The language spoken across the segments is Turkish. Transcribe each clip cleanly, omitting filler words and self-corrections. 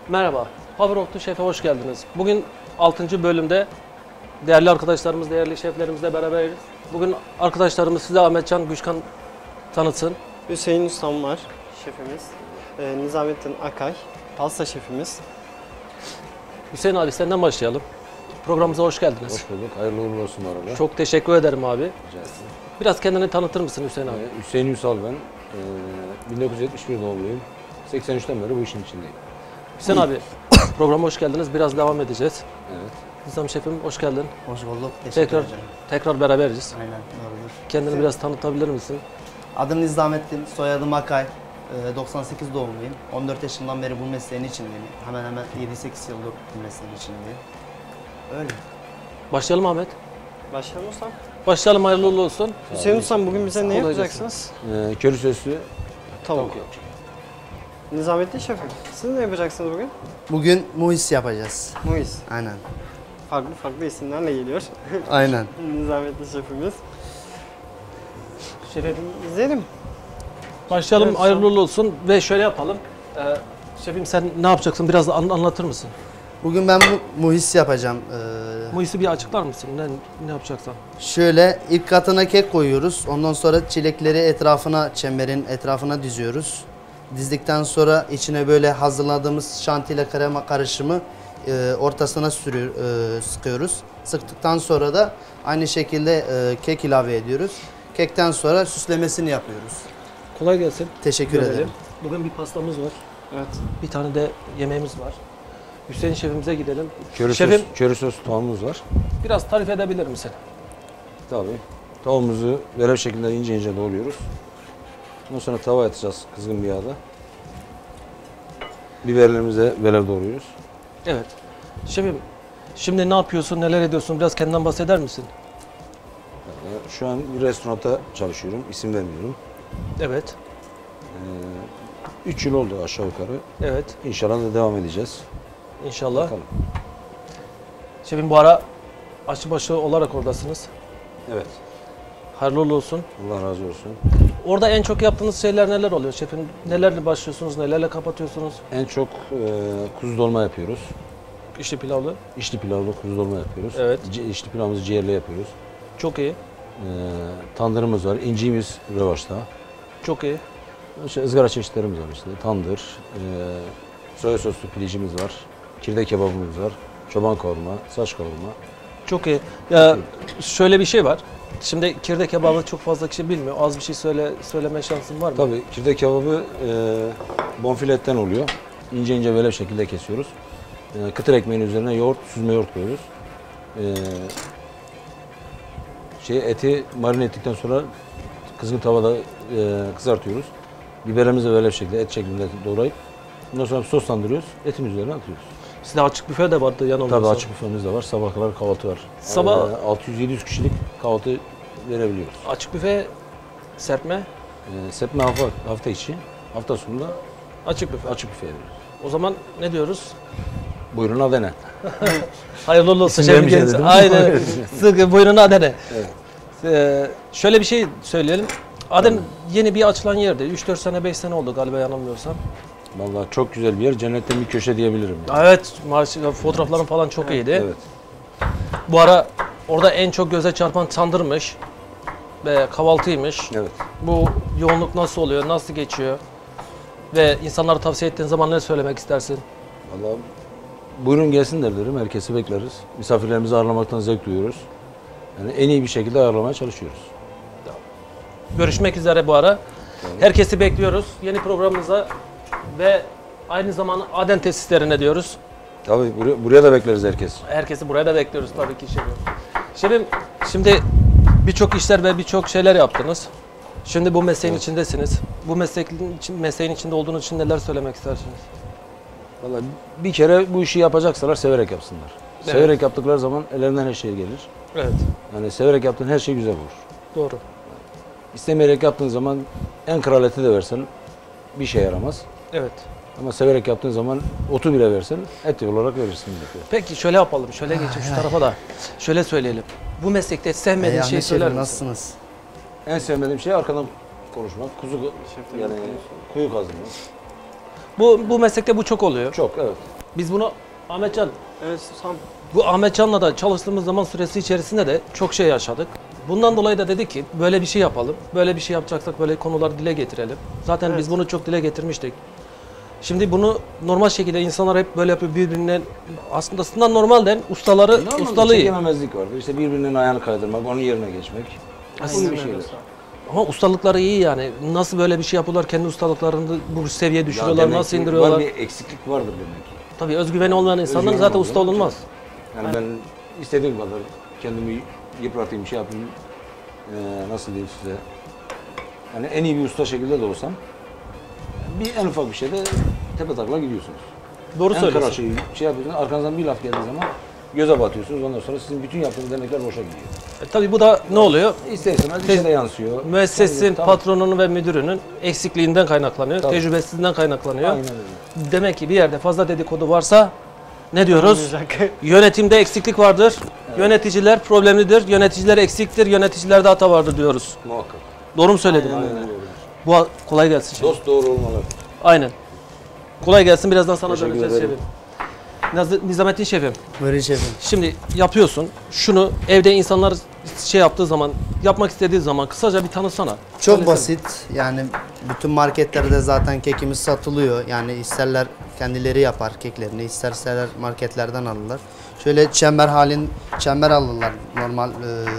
Merhaba, Havroktu Şef'e hoş geldiniz. Bugün 6. bölümde değerli arkadaşlarımız, değerli şeflerimizle beraberiz. Bugün arkadaşlarımız size Ahmetcan Güşkan tanıtsın. Hüseyin Ustam var, şefimiz. Nizamettin Akay, pasta şefimiz. Hüseyin abi senden başlayalım. Programımıza hoş geldiniz. Hoş bulduk. Hayırlı uğurlu olsun bu arada. Çok teşekkür ederim abi. Rica ederim. Biraz kendini tanıtır mısın Hüseyin abi? Hüseyin Ünsal ben. 1971 doğumluyum. 83'ten beri bu işin içindeyim. Hüseyin abi programa hoş geldiniz. Biraz devam edeceğiz. Evet. Nizam şefim hoş geldin. Hoş bulduk. Teşekkür ederim. Tekrar beraberiz. Aynen, doğrudur. Kendini biraz tanıtabilir misin? Adım Nizamettin, soyadım Akay. 98 doğumluyum. 14 yaşından beri bu mesleğin içindeyim. Hemen hemen 7-8 yıldır bu mesleğin içindeyim. Öyle. Başlayalım Ahmet. Başlayalım Ustam. Başlayalım, hayırlı uğurlu olsun. Hüseyin Ustam bugün bize ne Kolay yapacaksınız? Köri soslu Tavuk. Nizamettin şefim, siz ne yapacaksınız bugün? Bugün muhis yapacağız. Muis. Aynen. Farklı isimlerle geliyor. Aynen. Nizamettin şefimiz. Şefim İzleyelim. başlayalım, Evet, hayırlı uğurlu olsun ve şöyle yapalım. Şefim sen ne yapacaksın? Biraz da anlatır mısın? Bugün ben muhis yapacağım. Bu hissi bir açıklar mısın? Ne yapacaksan? Şöyle ilk katına kek koyuyoruz. Ondan sonra çilekleri etrafına, çemberin etrafına diziyoruz. Dizdikten sonra içine böyle hazırladığımız şantiyle krema karışımı ortasına sıkıyoruz. Sıktıktan sonra da aynı şekilde kek ilave ediyoruz. Kekten sonra süslemesini yapıyoruz. Kolay gelsin. Teşekkür ederim. Bugün bir pastamız var. Evet. Bir tane de yemeğimiz var. Hüseyin şefimize gidelim. köri, Şefim köri soslu tavuğumuz var. biraz tarif edebilir misin? Tabii. Tavuğumuzu verev şeklinde ince ince doğruyoruz. Ondan sonra tava atacağız kızgın bir yağda. Biberlerimize verev doğruyoruz. Evet. Şefim şimdi ne yapıyorsun, neler ediyorsun? Biraz kendinden bahseder misin? Şu an bir restoranda çalışıyorum. İsim vermiyorum. Evet. 3 yıl oldu aşağı yukarı. Evet. İnşallah da devam edeceğiz. İnşallah. Bakalım. Şefim bu ara aşçıbaşı olarak oradasınız. Evet. Hayırlı uğurlu olsun. Allah razı olsun. Orada en çok yaptığınız şeyler neler oluyor şefim? Nelerle başlıyorsunuz, nelerle kapatıyorsunuz? En çok kuzu dolma yapıyoruz. İşte pilavlı. İçli pilavlı kuzu dolma yapıyoruz. Evet. İçli pilavımızı ciğerle yapıyoruz. Çok iyi. Tandırımız var. İnciğimiz revaçta. Çok iyi. İşte ızgara çeşitlerimiz var işte. Tandır, soya soslu pilincimiz var. Kirde kebabımız var. Çoban kavurma, saç kavurma. Çok iyi. Ya şöyle bir şey var. Şimdi kirde kebabı çok fazla kişi bilmiyor. Az bir şey söyleme şansın var mı? Tabii kirde kebabı bonfile etten oluyor. İnce ince böyle şekilde kesiyoruz. Kıtır ekmeğin üzerine yoğurt, süzme yoğurt koyuyoruz. Eti marine ettikten sonra kızgın tavada kızartıyoruz. Biberimizi böyle şekilde et şeklinde doğrayıp ondan sonra soslandırıyoruz. Etin üzerine atıyoruz. Sizde açık büfe de vardı yanılmıyorsam. Tabii açık büfemiz de var. Sabah kadar kahvaltı var. Sabah 600-700 kişilik kahvaltı verebiliyoruz. açık büfe serpme, Sepme hafta içi, hafta sonunda açık büfe. açık büfe veriyoruz. O zaman ne diyoruz? Buyurun adene. Hayırlı uğurlu olsun. İsim vermeyeceğim dedim. Aynen. Sıkı buyurun Adene. Şöyle bir şey söyleyelim. Aden yeni bir açılan yerdi. 3-4 sene 5 sene oldu galiba yanılmıyorsam. Vallahi çok güzel bir yer. Cennetten bir köşe diyebilirim. Evet, fotoğrafların falan çok iyiydi. Evet. Bu ara orada en çok göze çarpan tandırmış ve kahvaltıymış. Evet. Bu yoğunluk nasıl oluyor, nasıl geçiyor? Ve insanlara tavsiye ettiğin zaman ne söylemek istersin? Vallahi buyurun gelsinler derim. Herkesi bekleriz. Misafirlerimizi ağırlamaktan zevk duyuyoruz. Yani en iyi bir şekilde ağırlamaya çalışıyoruz. Görüşmek üzere bu ara. Herkesi bekliyoruz yeni programımıza ve aynı zamanda Aden tesislerine diyoruz. Tabii buraya da bekleriz herkes. Herkesi buraya da bekliyoruz tabii ki şefim. Şefim şimdi birçok işler ve birçok şeyler yaptınız. Şimdi bu mesleğin içindesiniz. Bu mesleğin içinde olduğunuz için neler söylemek istersiniz? Vallahi bir kere bu işi yapacaksalar severek yapsınlar. Evet. Severek yaptıkları zaman ellerinden her şey gelir. Evet, Yani severek yaptığın her şey güzel olur. doğru. İstemeyerek yaptığın zaman en kral eti de versen bir şey yaramaz. Evet. Ama severek yaptığın zaman otu bile versen et olarak verirsin. Peki şöyle yapalım, şöyle geçelim şu tarafa da. Şöyle söyleyelim. Bu meslekte sevmediğin şeyi söyler misin? Nasılsınız? En sevmediğim şey arkadan konuşmak, kuyu kazmak. Bu meslekte bu çok oluyor. Çok, evet. Biz bunu Ahmetcan, Evet Sam. bu Ahmetcan'la da çalıştığımız zaman süresi içerisinde de çok şey yaşadık. Bundan dolayı da dedik ki böyle bir şey yapalım. Böyle bir şey yapacaksak böyle konuları dile getirelim. Zaten biz bunu çok dile getirmiştik. Şimdi bunu normal şekilde insanlar hep böyle yapıyor birbirine aslında normalden ustaları Normalde ustalığı. çekememezlik vardır. İşte birbirinin ayağını kaydırmak, onun yerine geçmek. Bu gibi şeyler. Ama ustalıkları iyi yani. Nasıl böyle bir şey yapıyorlar? Kendi ustalıklarını bu seviyeye Ya düşürüyorlar, demek nasıl ki indiriyorlar? Var bir eksiklik vardır demek ki. Tabii özgüveni olmayan insanların Özgüveni zaten olmayan usta olunmaz. Yani ben istediğim kadar kendimi yıpratayım, şey yapayım. Nasıl diyeyim size? Yani en iyi bir usta şekilde de olsam en ufak bir şeyde tepe takla gidiyorsunuz. Doğru En kara söylüyorsun. şey yapıyorsunuz, arkanızdan bir laf geldiği zaman göze batıyorsunuz. Ondan sonra sizin bütün yaptığınız dernekler boşa gidiyor. Tabii bu da ne oluyor? İster istemez işe de yansıyor. Müessesin, Tabii. patronunun ve müdürünün eksikliğinden kaynaklanıyor, Tabii. tecrübesizliğinden kaynaklanıyor. Aynen öyle. Demek ki bir yerde fazla dedikodu varsa ne diyoruz? Olmayacak. Yönetimde eksiklik vardır. Yöneticiler problemlidir. Yöneticiler eksiktir. Yöneticilerde hata vardır diyoruz. Muhakkak. Doğru mu söyledim? Aynen öyle. Bu kolay gelsin şimdi. Dost doğru olmalı. Aynen. Kolay gelsin. Birazdan sana Teşekkür döneceğiz ederim. şefim. Nizamettin şefim. Buyurun şefim. Şimdi yapıyorsun. Şunu evde insanlar şey yaptığı zaman, yapmak istediği zaman kısaca bir tanısana. Çok Söylesene. basit. Yani bütün marketlerde zaten kekimiz satılıyor. Yani isterler kendileri yapar keklerini, isterseler marketlerden alırlar. Şöyle çember alırlar. Normal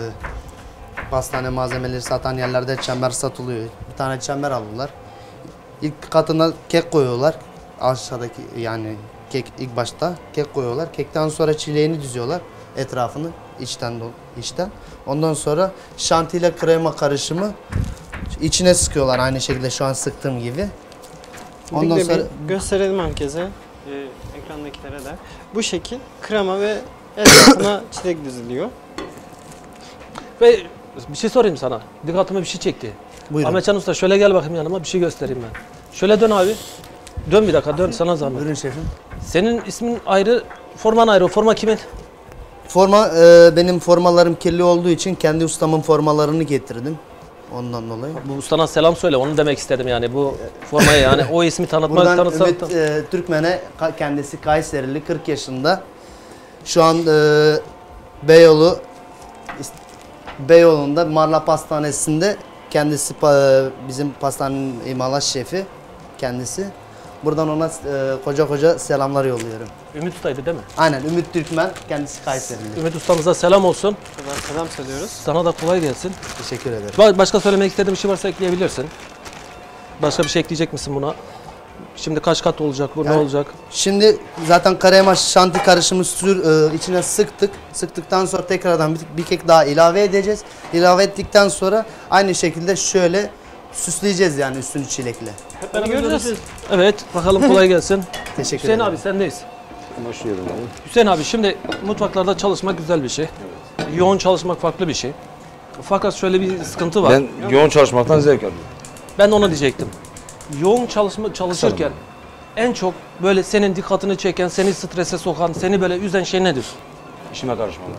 pastane malzemeleri satan yerlerde çember satılıyor. Bir tane çember alırlar. İlk katına kek koyuyorlar. Aşağıdaki yani kek ilk başta kek koyuyorlar. Kekten sonra çileğini düzüyorlar etrafını içten. Ondan sonra şantiyle krema karışımı içine sıkıyorlar aynı şekilde şu an sıktığım gibi. Ondan Bir de sonra bir gösterelim herkese, ekrandakilere de. Bu şekil krema ve etrafına çilek diziliyor. Ve bir şey sorayım sana. Dikkatime bir şey çekti. buyurun. Ahmetcan Usta şöyle gel bakayım yanıma bir şey göstereyim ben. Şöyle dön abi. Dön bir dakika dön sana zahmet. Buyurun şefim. Senin ismin ayrı, forman ayrı. O forma kimin? Forma benim formalarım kirli olduğu için kendi ustamın formalarını getirdim. Ondan dolayı. Bu ustana selam söyle. Onu demek istedim yani bu formayı yani o ismi tanıtmak Buradan tanıtsak. Ümit Türkmen'e kendisi Kayserili 40 yaşında. Şu an Beyoğlu'nda Marla Pastanesi'nde kendisi bizim pastanenin imalat şefi kendisi. Buradan ona koca selamlar yolluyorum. Ümit Usta'ydı değil mi? Aynen Ümit Türkmen kendisi Kayserili. Ümit Usta'mıza selam olsun. Buradan selam söylüyoruz. Sana da kolay gelsin. Teşekkür ederim. Başka söylemek istediğin bir şey varsa ekleyebilirsin. Başka bir şey ekleyecek misin buna? Şimdi kaç kat olacak bu, ne Yani- olacak? Şimdi zaten krema şanti karışımı içine sıktık. Sıktıktan sonra tekrardan bir kek daha ilave edeceğiz. İlave ettikten sonra aynı şekilde şöyle süsleyeceğiz yani üstünü çilekle. Hadi göreceğiz. Evet, bakalım kolay gelsin. Teşekkür Hüseyin ederim. abi sendeyiz. Başlıyorum abi. Hüseyin abi şimdi mutfaklarda çalışmak güzel bir şey. Yoğun çalışmak farklı bir şey. Fakat şöyle bir sıkıntı var. Ben yoğun çalışmaktan zevk alıyorum. Ben onu diyecektim. Yoğun çalışırken en çok böyle senin dikkatini çeken, seni strese sokan, seni böyle üzen şey nedir? İşime karışmalar.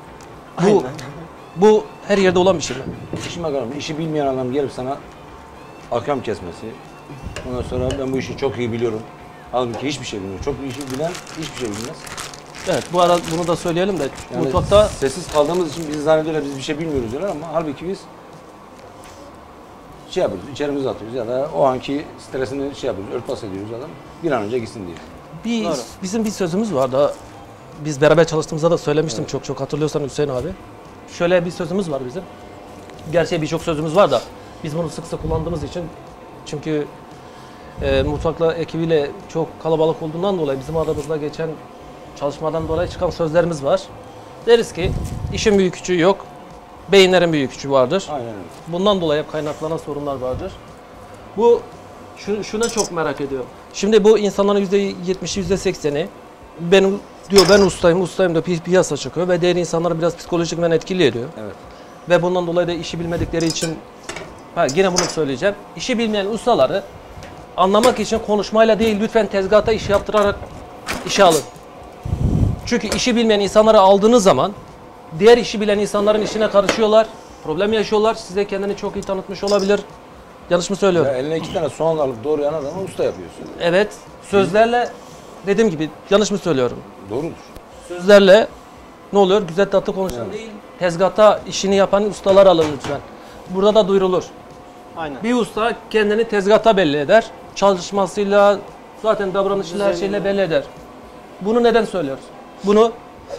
Bu her yerde olan bir şey mi? İşime karışmalar. İşi bilmeyen adam gelip sana ahkam kesmesi. Ondan sonra ben bu işi çok iyi biliyorum. Halbuki hiçbir şey bilmiyor. Çok iyi işi bilen hiçbir şey bilmez. Evet, bu ara bunu da söyleyelim de Yani mutfakta sessiz kaldığımız için bizi zannediyorlar biz bir şey bilmiyoruz diyorlar ama halbuki biz şey yapıyoruz, içerimize atıyoruz ya da o anki stresini şey yapıyoruz, örtbas ediyoruz adam bir an önce gitsin diye. Doğru. bizim bir sözümüz var da biz beraber çalıştığımızda da söylemiştim çok hatırlıyorsan Hüseyin abi. Şöyle bir sözümüz var bizim. Gerçi birçok sözümüz var da biz bunu sık sık kullandığımız için çünkü mutfakla ekibiyle çok kalabalık olduğundan dolayı bizim aramızda geçen çalışmadan dolayı çıkan sözlerimiz var. Deriz ki işin büyük küçüğü yok, beyinlerin büyük küçüğü vardır. Aynen öyle. Bundan dolayı hep kaynaklanan sorunlar vardır. Şuna çok merak ediyorum. Şimdi bu insanların %70'i %80'i benim diyor ben ustayım da piyasa çıkıyor ve diğer insanları biraz psikolojikmen etkili ediyor. Evet. Ve bundan dolayı da işi bilmedikleri için yine bunu söyleyeceğim. İşi bilmeyen ustaları anlamak için konuşmayla değil lütfen tezgahta iş yaptırarak işe alın. Çünkü işi bilmeyen insanları aldığınız zaman diğer işi bilen insanların işine karışıyorlar, problem yaşıyorlar. Size kendini çok iyi tanıtmış olabilir. Yanlış mı söylüyorum? Ya eline 2 tane soğan alıp doğrayan adamı usta yapıyorsun. Evet. Sözlerle dediğim gibi yanlış mı söylüyorum? Doğrudur. Sözlerle ne oluyor? Güzel tatlı konuşan değil. Tezgahta işini yapan ustalar alın lütfen. Burada da duyurulur. Aynen. Bir usta kendini tezgahta belli eder. Çalışmasıyla, zaten davranışıyla, her şeyle belli eder. Bunu neden söylüyoruz? Bunu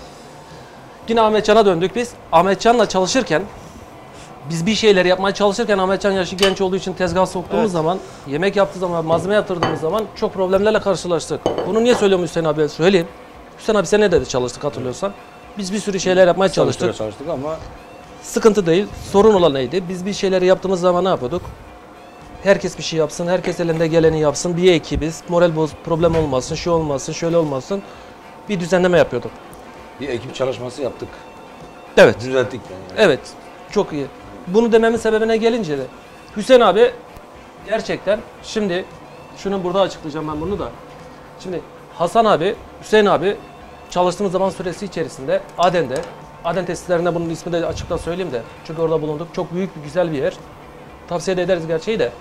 yine Ahmetcan'a döndük biz. Ahmetcan'la çalışırken, biz bir şeyler yapmaya çalışırken Ahmetcan yaşı genç olduğu için tezgah soktuğumuz zaman, yemek yaptığı zaman, malzeme yaptırdığımız zaman çok problemlerle karşılaştık. Bunu niye söylüyorum Hüseyin abiye söyleyeyim. Hüseyin abi sen ne dedi çalıştık hatırlıyorsan? Biz bir sürü şeyler yapmaya çalıştık. Çalıştık ama Sıkıntı değil. Sorun olan neydi? Biz bir şeyleri yaptığımız zaman ne yapıyorduk? Herkes bir şey yapsın, herkes elinde geleni yapsın. Bir ekibiz, moral problem olmasın, şu olmasın, şöyle olmasın. Bir düzenleme yapıyorduk. bir ekip çalışması yaptık. Evet, Düzelttik yani. evet. Çok iyi. Bunu dememin sebebine gelince de Hüseyin abi gerçekten şimdi şunu burada açıklayacağım ben bunu da. Şimdi Hasan abi, Hüseyin abi çalıştığımız zaman süresi içerisinde Aden tesislerinde bunun ismi de açıkta söyleyeyim de. Çünkü orada bulunduk. Çok büyük bir güzel bir yer. Tavsiye de ederiz gerçeği de.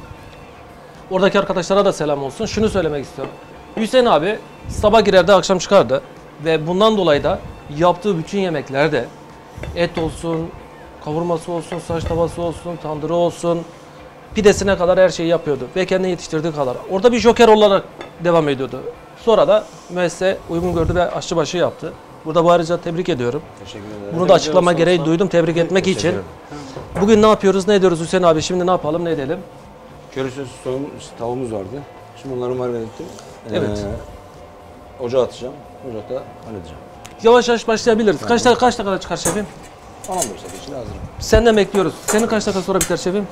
Oradaki arkadaşlara da selam olsun. Şunu söylemek istiyorum. Hüseyin abi sabah girerdi, akşam çıkardı. Ve bundan dolayı da yaptığı bütün yemeklerde et olsun, kavurması olsun, saç tavası olsun, tandırı olsun, pidesine kadar her şeyi yapıyordu. Ve kendini yetiştirdiği kadar. Orada bir joker olarak devam ediyordu. Sonra da müessese uygun gördü ve aşçıbaşı yaptı. Burada bu ayrıca tebrik ediyorum. Teşekkür ederim. Bunu da açıklama olsun, gereği olsun. duydum tebrik etmek Teşekkür için. ederim. Bugün ne yapıyoruz, ne ediyoruz Hüseyin abi? Şimdi ne yapalım, ne edelim? Köri tavuğumuz vardı. Şimdi onları marine ettim. Evet. Ocağa atacağım. Ocakta halledeceğim. Yavaş yavaş başlayabiliriz. Kaç dakikada çıkar şefim? 15 dakika içinde hazırım. Senden bekliyoruz. Senin kaç dakika sonra biter şefim?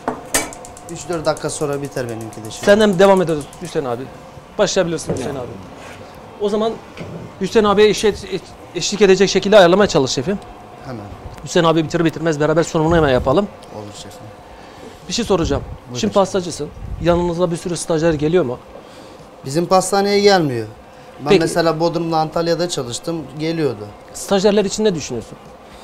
3-4 dakika sonra biter benimki de şimdi. Senden devam ediyoruz Hüseyin abi. Başlayabilirsin Hüseyin abi. O zaman Hüseyin abiye işe eşlik edecek şekilde ayarlamaya çalış şefim. Hemen. Hüseyin abi bitirir bitirmez beraber sunumunu hemen yapalım. Olur şefim. Bir şey soracağım. Şimdi pastacısın. Yanınızda bir sürü stajyer geliyor mu? Bizim pastaneye gelmiyor. Ben Peki. mesela Bodrum'da, Antalya'da çalıştım. Geliyordu. Stajyerler için ne düşünüyorsun?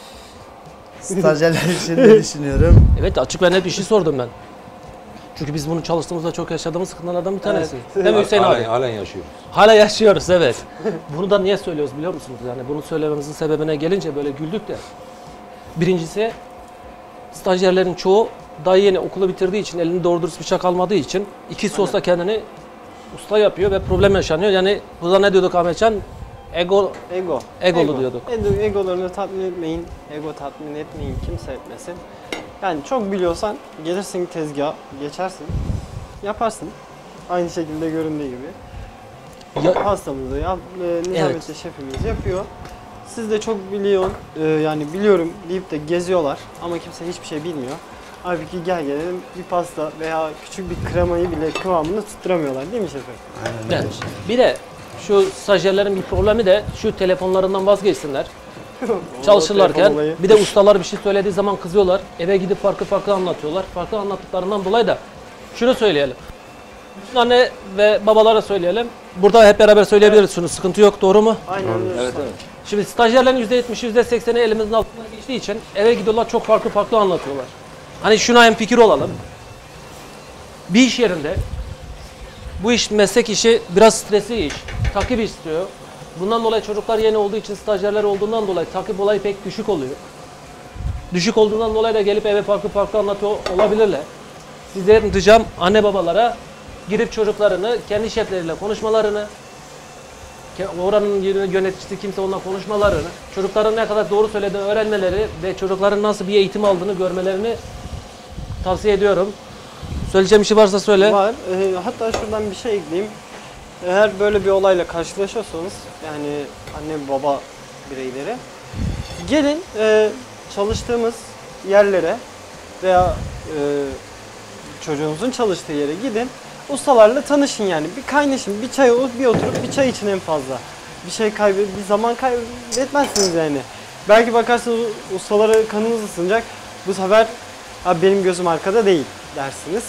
Stajyerler için de düşünüyorum. Evet, açık ve net bir şey sordum ben. Çünkü biz bunu çalıştığımızda çok yaşadığımız sıkıntılardan bir tanesi. Değil mi Hüseyin abi? Halen yaşıyoruz. Hala yaşıyoruz, evet. Bunu da niye söylüyoruz biliyor musunuz? Yani bunu söylememizin sebebine gelince böyle güldük de. Birincisi, stajyerlerin çoğu daha yeni okulu bitirdiği için, elinde doğru dürüst bıçak almadığı için ikisi olsa kendini usta yapıyor ve problem yaşanıyor. Yani burada ne diyorduk Ahmetcan? Egolu diyorduk. Egolarını tatmin etmeyin, ego tatmin etmeyin, kimse etmesin. Yani çok biliyorsan gelirsin tezgaha, geçersin, yaparsın. Aynı şekilde göründüğü gibi. Ya- Pastamızı Nihametli şefimiz yapıyor. Siz de çok biliyorsun, yani biliyorum deyip de geziyorlar ama kimse hiçbir şey bilmiyor. Halbuki gel gelelim bir pasta veya küçük bir kremayı bile kıvamını tutturamıyorlar değil mi şefim? Aynen öyle. Evet. Bir de şu stajyerlerin bir problemi de şu telefonlarından vazgeçsinler. Çalışırlarken olayı. bir de ustalar bir şey söylediği zaman kızıyorlar. Eve gidip farklı anlatıyorlar. Farklı anlattıklarından dolayı da şunu söyleyelim. Bütün anne ve babalara söyleyelim. Burada hep beraber söyleyebiliriz şunu. Sıkıntı yok, doğru mu? Aynen öyle. Evet evet. Şimdi stajyerlerin %70'i %80'i elimizin altından geçtiği için eve gidiyorlar çok farklı anlatıyorlar. Hani şuna hemfikir olalım. Bir iş yerinde bu iş meslek işi biraz stresli iş. Takip istiyor. Bundan dolayı çocuklar yeni olduğu için stajyerler olduğundan dolayı takip olayı pek düşük oluyor. Düşük olduğundan dolayı da gelip eve farklı anlatıyor olabilirler. Sizlerin ricam anne babalara girip çocuklarını kendi şefleriyle konuşmalarını, oranın yöneticisi kimse onunla konuşmalarını, çocukların ne kadar doğru söylediğini öğrenmeleri ve çocukların nasıl bir eğitim aldığını görmelerini tavsiye ediyorum. Söyleyeceğim bir şey varsa söyle. Var. Hatta şuradan bir şey ekleyeyim. Eğer böyle bir olayla karşılaşıyorsanız yani anne baba bireyleri gelin çalıştığımız yerlere veya çocuğunuzun çalıştığı yere gidin. Ustalarla tanışın yani. Bir kaynaşın, bir çay bir oturup bir çay için en fazla. Bir şey bir zaman kaybetmezsiniz yani. Belki bakarsınız ustalara kanınız ısınacak. Bu sefer benim gözüm arkada değil dersiniz.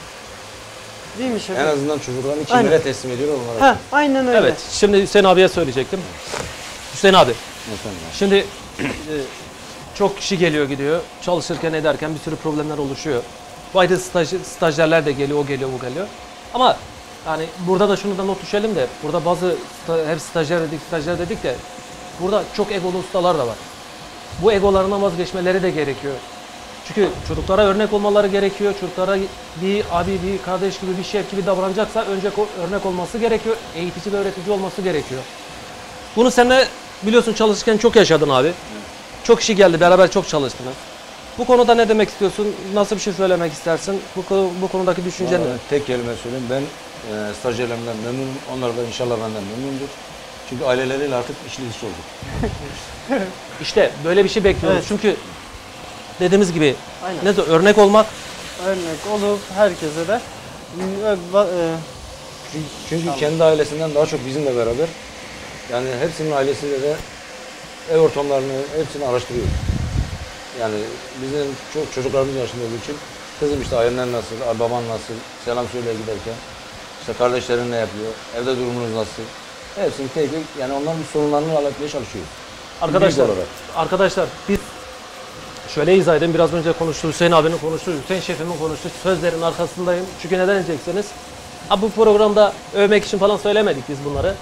Değil mi şefim? En azından çocuklarını Aynen. kimlere teslim ediyor onlara. Aynen öyle. Evet, şimdi Hüseyin abiye söyleyecektim. Hüseyin abi, Efendim. şimdi çok kişi geliyor gidiyor. Çalışırken ederken bir sürü problemler oluşuyor. Bu ayda stajyerler de geliyor, o geliyor, bu geliyor. Ama yani burada da şunu da not düşelim de, burada bazı hep stajyer dedik de, burada çok egolu ustalar da var. Bu egolarından vazgeçmeleri de gerekiyor. Çünkü çocuklara örnek olmaları gerekiyor. Çocuklara bir abi, bir kardeş gibi, bir şef gibi davranacaksa önce örnek olması gerekiyor. Eğitici ve öğretici olması gerekiyor. Bunu sen de biliyorsun, çalışırken çok yaşadın abi. Evet. Çok kişi geldi, beraber çok çalıştınız. Bu konuda ne demek istiyorsun? Nasıl bir şey söylemek istersin? Bu konudaki düşüncen ne? Tek kelime söyleyeyim. Ben stajyerlerimden memnunum. Onlar da inşallah benden memnundur. Çünkü aileleriyle artık içli dışlı olduk. İşte böyle bir şey bekliyoruz. Evet. Çünkü dediğimiz gibi Aynen. ne de örnek olmak. Örnek olup herkese de Çünkü kendi ailesinden daha çok bizimle beraber, yani hepsinin ailesiyle de ev ortamlarını hepsini araştırıyoruz. Yani bizim çok çocuklarımız yaşında olduğu için kızım işte ailen nasıl, baban nasıl, selam söyle giderken, işte kardeşlerin ne yapıyor, evde durumunuz nasıl, hepsini tek tek, yani onların sorunlarını halletmeye çalışıyoruz. Arkadaşlar biz şöyle izah edeyim, biraz önce konuştu, Hüseyin abinin konuştu, Hüseyin şefimin konuştu, sözlerin arkasındayım. Çünkü neden diyeceksiniz? Bu programda övmek için falan söylemedik biz bunları.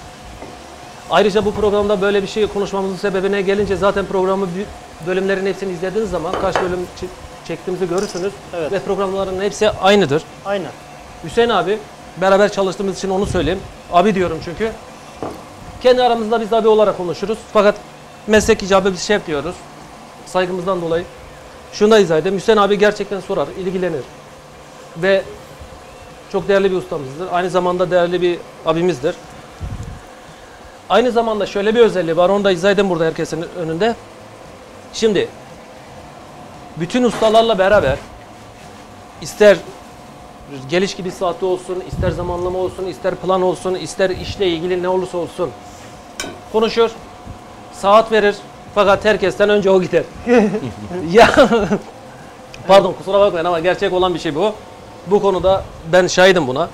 Ayrıca bu programda böyle bir şey konuşmamızın sebebine gelince, zaten programı bölümlerin hepsini izlediğiniz zaman kaç bölüm çektiğimizi görürsünüz. Evet. Ve programların hepsi aynıdır. Aynen. Hüseyin abi, beraber çalıştığımız için onu söyleyeyim. Abi diyorum çünkü. Kendi aramızda biz abi olarak konuşuruz. Fakat meslek icabı biz şef diyoruz. Saygımızdan dolayı. Şunu da izah edeyim. Hüseyin abi gerçekten sorar, ilgilenir. Ve çok değerli bir ustamızdır. Aynı zamanda değerli bir abimizdir. Aynı zamanda şöyle bir özelliği var. Onu da izah edeyim burada herkesin önünde. Şimdi bütün ustalarla beraber, ister geliş gidiş saati olsun, ister zamanlama olsun, ister plan olsun, ister işle ilgili ne olursa olsun konuşur, saat verir. Fakat herkesten önce o gider. Ya pardon, kusura bakmayın ama gerçek olan bir şey bu. Bu konuda ben şahidim buna.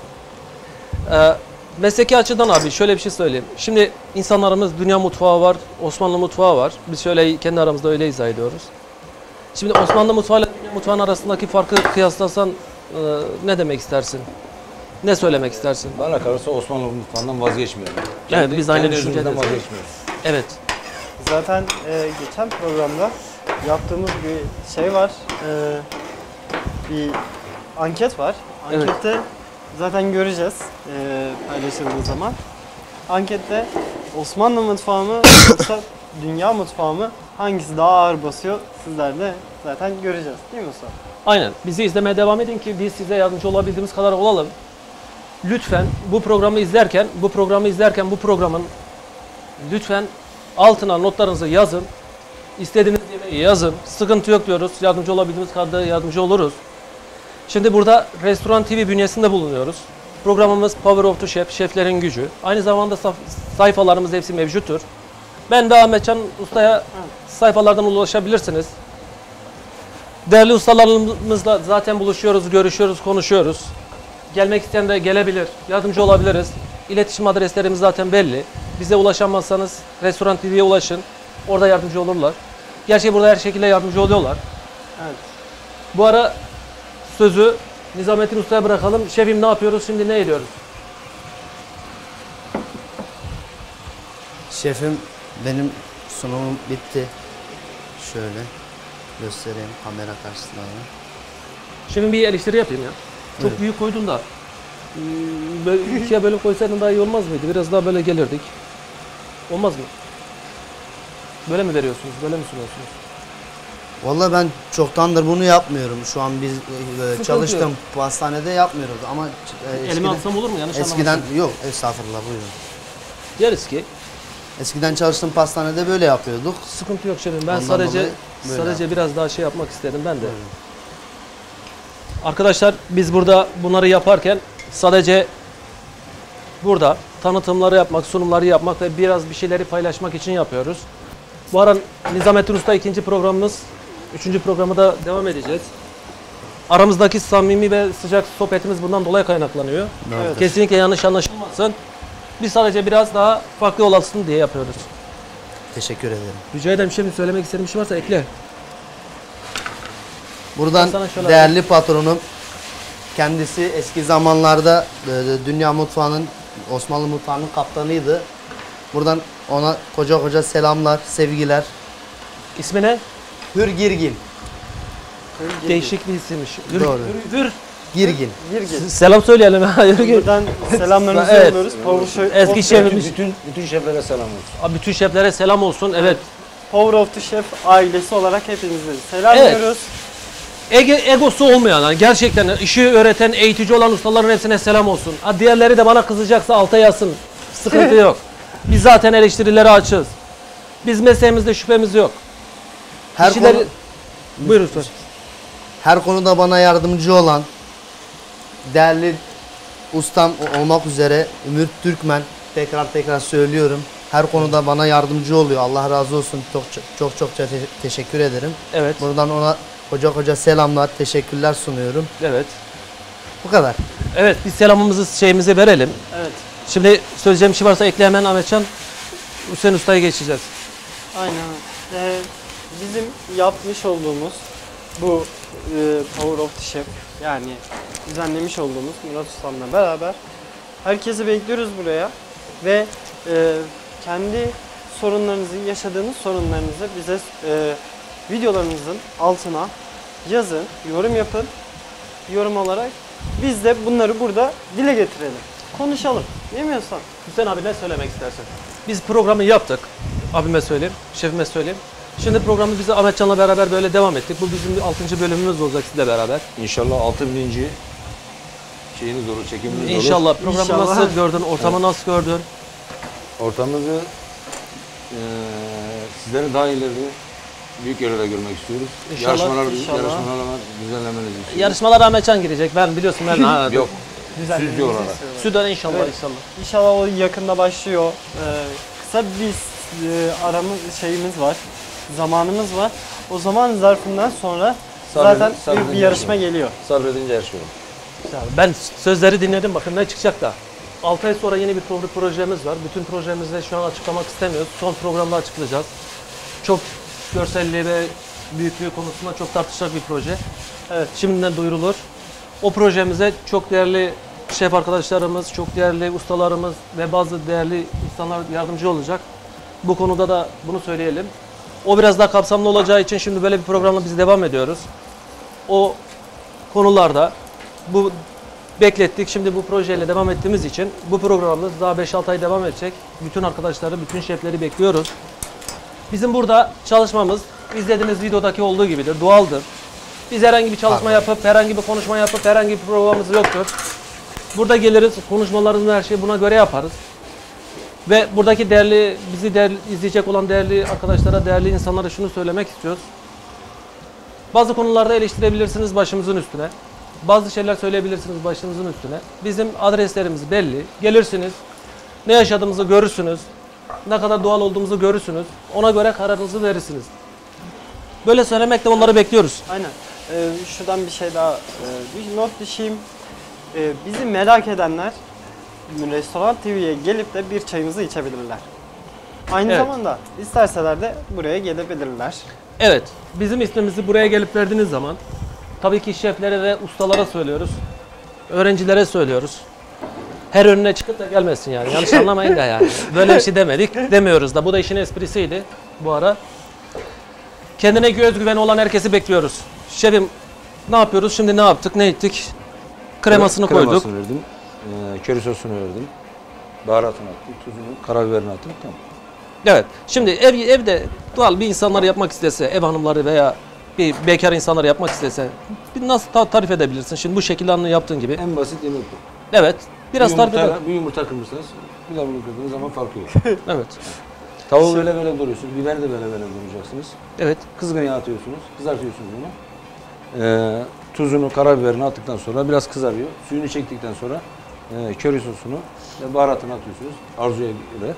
Mesleki açıdan abi şöyle bir şey söyleyeyim. Şimdi insanlarımız dünya mutfağı var, Osmanlı mutfağı var. Biz şöyle kendi aramızda öyle izah ediyoruz. Şimdi Osmanlı mutfağı ile dünya mutfağının arasındaki farkı kıyaslasan ne demek istersin? Ne söylemek istersin? Bana kalırsa Osmanlı mutfağından vazgeçmiyorum. Evet, biz aynı düşüncedeyiz. Vazgeçmiyoruz. Evet. Zaten geçen programda yaptığımız bir şey var. Bir anket var. Evet. Ankette zaten göreceğiz paylaşıldığı zaman. Ankette Osmanlı mutfağı mı yoksa dünya mutfağı mı, hangisi daha ağır basıyor, sizler de zaten göreceğiz değil mi usta? Aynen. Bizi izlemeye devam edin ki biz size yardımcı olabildiğimiz kadar olalım. Lütfen bu programı izlerken bu programın lütfen altına notlarınızı yazın. İstediğiniz yemeği yazın. Sıkıntı yok diyoruz. Yardımcı olabildiğimiz kadar yardımcı oluruz. Şimdi burada Restoran TV bünyesinde bulunuyoruz. Programımız Power of the Chef, şeflerin gücü. Aynı zamanda sayfalarımız hepsi mevcuttur. Ben de Ahmetcan Usta'ya sayfalardan ulaşabilirsiniz. Değerli ustalarımızla zaten buluşuyoruz, görüşüyoruz, konuşuyoruz. Gelmek isteyen de gelebilir, yardımcı olabiliriz. İletişim adreslerimiz zaten belli. Bize ulaşamazsanız Restoran TV'ye ulaşın. Orada yardımcı olurlar. Gerçi burada her şekilde yardımcı oluyorlar. Evet. Bu ara sözü Nizamettin Usta'ya bırakalım. Şefim ne yapıyoruz şimdi, ne ediyoruz? Şefim, benim sunumum bitti. Şöyle göstereyim kamera karşısında. Şimdi bir eleştiri yapayım ya. Çok Evet. büyük koydun da. Böyle ikiye bölüm koysaydın daha iyi olmaz mıydı? Biraz daha böyle gelirdik. Olmaz mı? Böyle mi veriyorsunuz? Böyle mi sunuyorsunuz? Vallahi ben çoktandır bunu yapmıyorum. Şu an biz Sıkıntı çalıştığım yok. pastanede yapmıyoruz ama Elime alsam olur mu? Yanlış eskiden anlamasın. yok, estağfurullah, buyurun. Deriz ki Eskiden çalıştığım pastanede böyle yapıyorduk. sıkıntı yok şefim. Ben Ondan sadece dolayı böyle sadece biraz daha şey yapmak istedim ben de. Buyurun. Arkadaşlar biz burada bunları yaparken sadece burada tanıtımları yapmak, sunumları yapmak ve biraz bir şeyleri paylaşmak için yapıyoruz. Bu ara Nizamettin Usta 2. programımız, 3. programı da devam edeceğiz. Aramızdaki samimi ve sıcak sohbetimiz bundan dolayı kaynaklanıyor. Evet. Kesinlikle yanlış anlaşılmasın. Biz sadece biraz daha farklı olasın diye yapıyoruz. Teşekkür ederim. Rica ederim, şimdi söylemek istediğim bir şey varsa ekle. Buradan Ben sana şöyle değerli patronum, kendisi eski zamanlarda dünya mutfağının, Osmanlı mutfağının kaptanıydı. Buradan ona koca koca selamlar, sevgiler. İsmi ne? Hür Girgin. Değişik bir isimmiş. Doğru. Hür. Girgin. Girgin. Selam söyleyelim ha. Yürü. Buradan selamlarımızı Evet. yolluyoruz. Eski şefimiz. Bütün şeflere selam olsun. Abi bütün şeflere selam olsun. Evet. Power of the Chef ailesi olarak hepinize selamlıyoruz. Egosu olmayan, yani gerçekten işi öğreten, eğitici olan ustaların hepsine selam olsun. Ha, diğerleri de bana kızacaksa alta yazsın. Sıkıntı yok. Biz zaten eleştirilere açığız. Biz mesleğimizde şüphemiz yok. Her Kişileri... konu, Buyur lütfen. her konuda bana yardımcı olan değerli ustam olmak üzere Ümit Türkmen, tekrar söylüyorum. Her konuda bana yardımcı oluyor. Allah razı olsun. Çok teşekkür ederim. Evet. Buradan ona koca selamlar, teşekkürler sunuyorum. Evet. Bu kadar. Evet, biz selamımızı şeyimizi verelim. Evet. Şimdi söyleyeceğim bir şey varsa ekle hemen Ahmetcan. Hüseyin Usta'ya geçeceğiz. Aynen. Bizim yapmış olduğumuz bu Power of the Chef, yani düzenlemiş olduğumuz Murat Ustam'la beraber herkesi bekliyoruz buraya ve kendi sorunlarınızı, yaşadığınız sorunlarınızı bize videolarımızın altına yazın, yorum yapın. Yorum olarak biz de bunları burada dile getirelim. Konuşalım. Değil mi Usta? Hüseyin abi ne söylemek istersin? Biz programı yaptık. Abime söyleyeyim, şefime söyleyeyim. Şimdi programı biz Ahmetcan'la beraber böyle devam ettik. Bu bizim 6. bölümümüz olacak sizle beraber. İnşallah 6000. şeyiniz olur, çekiminiz olur. İnşallah. Programı İnşallah. nasıl gördün, ortamı nasıl gördün? Ortamımızı sizleri daha ileri büyük yerlere görmek istiyoruz. İnşallah, Yarışmalar düzenlemenizi istiyoruz. Yarışmalara Ahmetcan girecek. Ben biliyorsun ben. Ha, Yok. Düzenlememizi Stüdyo olarak. istiyoruz. Süden inşallah Evet. inşallah. İnşallah o yakında başlıyor. Kısa bir şeyimiz var. Zamanımız var. O zaman zarfından sonra zaten bir yarışma geliyor. Sabredince her şey olur. Güzel. Ben sözleri dinledim, bakın ne çıkacak da. 6 ay sonra yeni bir projemiz var. Bütün projemizi şu an açıklamak istemiyoruz. Son programda açıklayacağız. Çok görselliği ve büyüklüğü konusunda çok tartışacak bir proje. Evet. Şimdiden duyurulur. O projemize çok değerli şef arkadaşlarımız, çok değerli ustalarımız ve bazı değerli insanlar yardımcı olacak. Bu konuda da bunu söyleyelim. O biraz daha kapsamlı olacağı için şimdi böyle bir programla biz devam ediyoruz. O konularda bu beklettik. Şimdi bu projeyle devam ettiğimiz için bu programımız daha 5-6 ay devam edecek. Bütün arkadaşları, bütün şefleri bekliyoruz. Bizim burada çalışmamız izlediğiniz videodaki olduğu gibidir, doğaldır. Biz herhangi bir çalışma yapıp, herhangi bir konuşma yapıp, herhangi bir programımız yoktur. Burada geliriz, konuşmalarımızı her şeyi buna göre yaparız. Ve buradaki bizi izleyecek olan değerli arkadaşlara, değerli insanlara şunu söylemek istiyoruz. Bazı konularda eleştirebilirsiniz başımızın üstüne. Bazı şeyler söyleyebilirsiniz başınızın üstüne. Bizim adreslerimiz belli. Gelirsiniz, ne yaşadığımızı görürsünüz, ne kadar doğal olduğumuzu görürsünüz. Ona göre kararınızı verirsiniz. Böyle söylemekle onları bekliyoruz. Aynen. Şuradan bir şey daha bir not düşeyim. Bizi merak edenler Restoran TV'ye gelip de bir çayımızı içebilirler. Aynı Evet. zamanda isterseler de buraya gelebilirler. Evet, bizim ismimizi buraya gelip verdiğiniz zaman tabii ki şeflere ve ustalara söylüyoruz. Öğrencilere söylüyoruz. Her önüne çıkıp da gelmesin yani. Yanlış anlamayın da yani. Böyle bir şey demedik, demiyoruz da. Bu da işin esprisiydi bu ara. Kendine özgüveni olan herkesi bekliyoruz. Şefim ne yapıyoruz? Şimdi ne yaptık? Ne ettik? Kremasını koyduk. Kremasını verdim. Köri sosunu verdim. Baharatını attım, tuzunu, karabiberini attım. Tamam. Evet. Şimdi evde doğal bir insanlar yapmak istese, ev hanımları veya bir bekar insanlar yapmak istese nasıl tarif edebilirsin? Şimdi bu şekilde yaptığın gibi. En basit yemek bu. Evet. Biraz tarif edelim. Bir yumurta kırmışsınız, bir de bunu kırdığınız zaman farkı yok. Evet. Tavuğu böyle doğruyorsunuz, biber de böyle doğrayacaksınız. Evet. Kızgın yağ atıyorsunuz, kızartıyorsunuz bunu. Tuzunu, karabiberini attıktan sonra biraz kızarıyor. Suyunu çektikten sonra köri sosunu ve baharatını atıyorsunuz arzuya göre.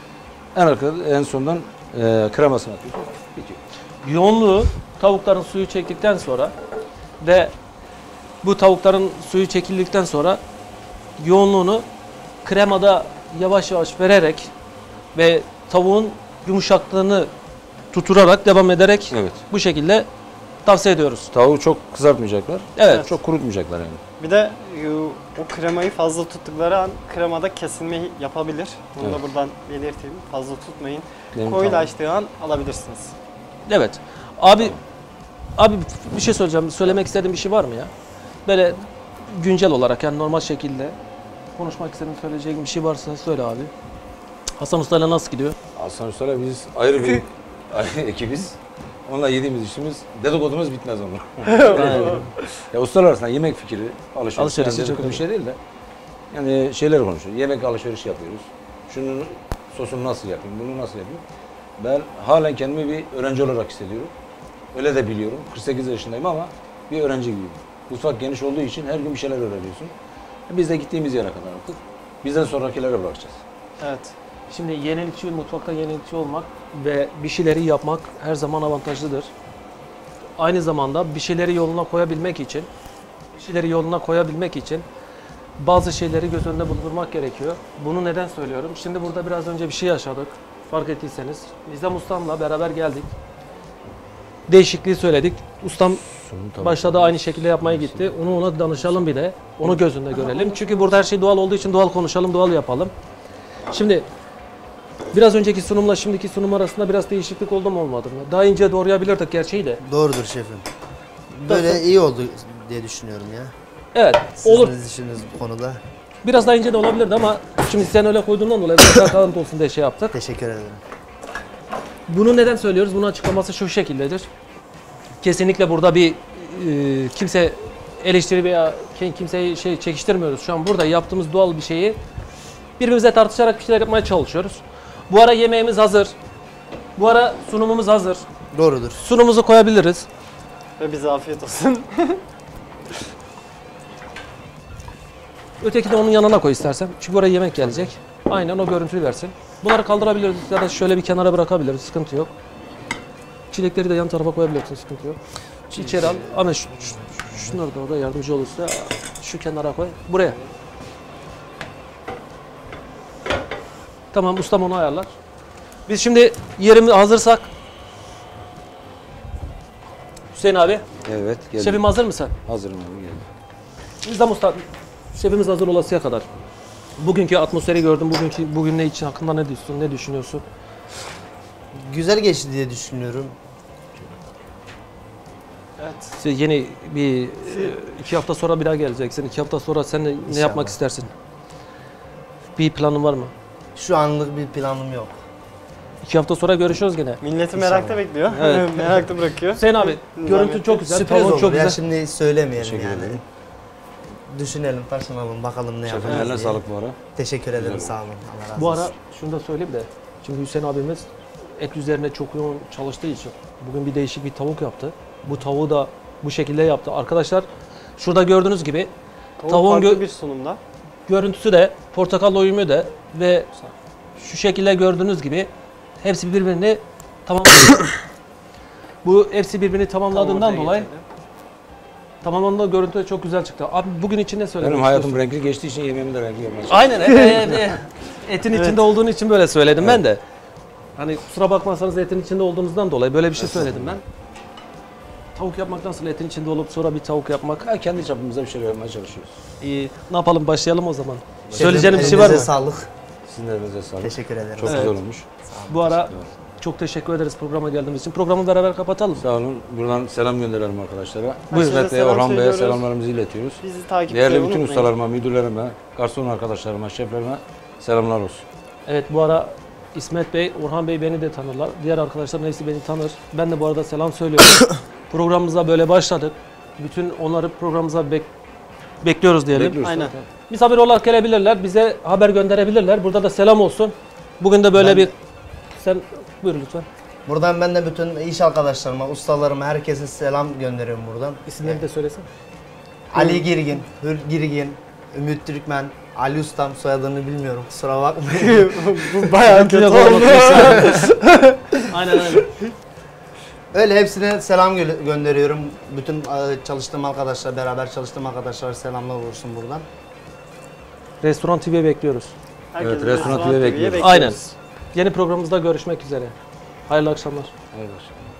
En sondan kremasını atıyorsunuz. Bitiyor. Yoğunluğu tavukların suyu çektikten sonra ve bu tavukların suyu çekildikten sonra yoğunluğunu kremada yavaş yavaş vererek ve tavuğun yumuşaklığını tuturarak devam ederek Evet. bu şekilde tavsiye ediyoruz. Tavuğu çok kızartmayacaklar. Evet. Çok kurutmayacaklar yani. Bir de o kremayı fazla tuttukları an kremada kesilme yapabilir. Bunu Evet. da buradan belirteyim. Fazla tutmayın. Benim Koyulaştığı an alabilirsiniz. Evet. Abi bir şey söyleyeceğim. Söylemek istediğin bir şey var mı ya? Böyle güncel olarak yani normal şekilde konuşmak istediğin, söyleyeceğin bir şey varsa söyle abi. Hasan Usta'yla nasıl gidiyor? Hasan Usta'yla biz ayrı bir ekibiz. Onunla yediğimiz işimiz, dedikodumuz bitmez onunla. Ya ustalar arasında yemek fikri, alışveriş Alışverişi yani çok dedikodu bir şey değil de. Yani şeyler konuşuyoruz. Yemek alışverişi yapıyoruz. Şunun sosunu nasıl yapayım, bunu nasıl yapayım? Ben halen kendimi bir öğrenci olarak hissediyorum. Öyle de biliyorum. 48 yaşındayım ama bir öğrenci gibiyim. Mutfak geniş olduğu için her gün bir şeyler öğreniyorsun. Biz de gittiğimiz yere kadar artık. Bizden sonrakilere bırakacağız. Evet. Şimdi yenilikçi, mutfakta yenilikçi olmak ve bir şeyleri yapmak her zaman avantajlıdır. Aynı zamanda bir şeyleri yoluna koyabilmek için bazı şeyleri göz önünde bulundurmak gerekiyor. Bunu neden söylüyorum? Şimdi burada biraz önce bir şey yaşadık. Fark ettiyseniz. Nizam Ustam'la beraber geldik. Değişikliği söyledik. Ustam başladı aynı şekilde yapmaya gitti. Ona danışalım bir de. Onu göz önünde görelim. Çünkü burada her şey doğal olduğu için doğal konuşalım, doğal yapalım. Şimdi biraz önceki sunumla şimdiki sunum arasında biraz değişiklik oldu mu olmadı mı? Daha ince doğrayabilirdik gerçeği de. Doğrudur şefim. Böyle iyi oldu diye düşünüyorum ya. Evet, olur. Sizin işiniz bu konuda. Biraz daha ince de olabilirdi ama şimdi sen öyle koyduğundan dolayı biraz daha kalıntı olsun diye şey yaptık. Teşekkür ederim. Bunu neden söylüyoruz? Bunun açıklaması şu şekildedir. Kesinlikle burada bir kimse eleştiri veya kimseyi çekiştirmiyoruz. Şu an burada yaptığımız doğal bir şeyi birbirimize tartışarak bir şeyler yapmaya çalışıyoruz. Bu ara yemeğimiz hazır. Bu ara sunumumuz hazır. Doğrudur. Sunumumuzu koyabiliriz. Ve bize afiyet olsun. Öteki de onun yanına koy istersen. Çünkü oraya yemek gelecek. Aynen o görüntüyü versin. Bunları kaldırabiliriz ya da şöyle bir kenara bırakabiliriz. Sıkıntı yok. Çilekleri de yan tarafa koyabilirsin. Sıkıntı yok. İçeri al. Ama şunları da orada yardımcı olursa şu kenara koy. Buraya. Tamam, ustam onu ayarlar. Biz şimdi yerimiz hazırsak. Hüseyin abi, Evet, geldim. şefim hazır mısın? Hazırım abi, geldim. Nizam Usta, şefimiz hazır olasıya kadar. Bugünkü atmosferi gördüm. Bugün ne için hakkında ne diyorsun, ne düşünüyorsun? Güzel geçti diye düşünüyorum. Evet. İşte yeni bir 2 hafta sonra bir daha geleceksin. 2 hafta sonra sen ne İnşallah. yapmak istersin? Bir planın var mı? Şu anlık bir planım yok. 2 hafta sonra görüşürüz gene. Milleti İnşallah. merakta bekliyor. Evet. Merakta bırakıyor. Hüseyin abi, görüntü çok güzel, Sürpriz tavuğun olur çok ya, güzel. şimdi söylemeyelim Teşekkür yani. ederim. Düşünelim, taşınalım, bakalım ne Şefim yapacağız eline diye. sağlık bu ara. Teşekkür ederim, Güzel sağ olun. Allah razı Bu olsun. ara şunu da söyleyeyim de, çünkü Hüseyin abimiz et üzerine çok yoğun çalıştığı için bugün bir değişik bir tavuk yaptı. Bu tavuğu da bu şekilde yaptı. Arkadaşlar şurada gördüğünüz gibi tavuğun farklı bir sunumda. görüntüsü de, portakal uyumu da ve şu şekilde gördüğünüz gibi hepsi birbirini tamamladı. Bu hepsi birbirini tamamladığından dolayı tamamlandığı görüntü de çok güzel çıktı. Abi bugün için ne söylemek Benim hayatım istiyorsun? renkli geçtiği için yemeğimi de renkli yapmaya Aynen. Etin içinde olduğun için böyle söyledim ben de. Hani kusura bakmazsanız etin içinde olduğunuzdan dolayı böyle bir şey söyledim ben. Tavuk yapmak nasıl? Etin içinde olup sonra bir tavuk yapmak. çalışıyorum. Kendi çapımızda bir şeyler yapmaya çalışıyoruz. İyi. Ne yapalım? Başlayalım o zaman. Şefim, Söyleyeceğim bir şey var mı? elinize sağlık. Sizin de elinize sağlık. Teşekkür ederim. Çok Evet. güzel olmuş. Bu ara çok teşekkür ederiz programa geldiğimiz için. Programı beraber kapatalım. Sağ olun. Buradan selam gönderelim arkadaşlara. Buyurun. İsmet Bey'e, Selam Orhan Bey'e söylüyoruz. selamlarımızı iletiyoruz. Bizi takip Değerli etmeyi bütün unutmayın. ustalarıma, müdürlerime, garson arkadaşlarıma, şeflerime selamlar olsun. Evet, bu ara İsmet Bey, Orhan Bey beni de tanırlar. Diğer arkadaşlarım hepsi beni tanır. Ben de bu arada selam söylüyorum. Programımıza böyle başladık. Bütün onları programımıza bekliyoruz diyelim. Bekliyoruz. Aynen. Misafir olarak gelebilirler, bize haber gönderebilirler. Burada da selam olsun. Bugün de böyle Ben- bir... Sen buyur lütfen. Buradan ben de bütün iş arkadaşlarıma, ustalarıma, herkese selam gönderiyorum buradan. İsimleri de söylesen. Ali Girgin, Hür Girgin, Ümit Türkmen, Ali Ustam, soyadını bilmiyorum, kusura bakmayın. Bu bayağı kötü oldu. Aynen aynen. Öyle hepsine selam gönderiyorum. Bütün çalıştığım arkadaşlar, beraber çalıştığım arkadaşlar selamlar olsun buradan. Restoran TV'ye bekliyoruz. Herkesi Evet, Restoran TV'ye bekliyoruz. Aynen. Yeni programımızda görüşmek üzere. Hayırlı akşamlar. Evet.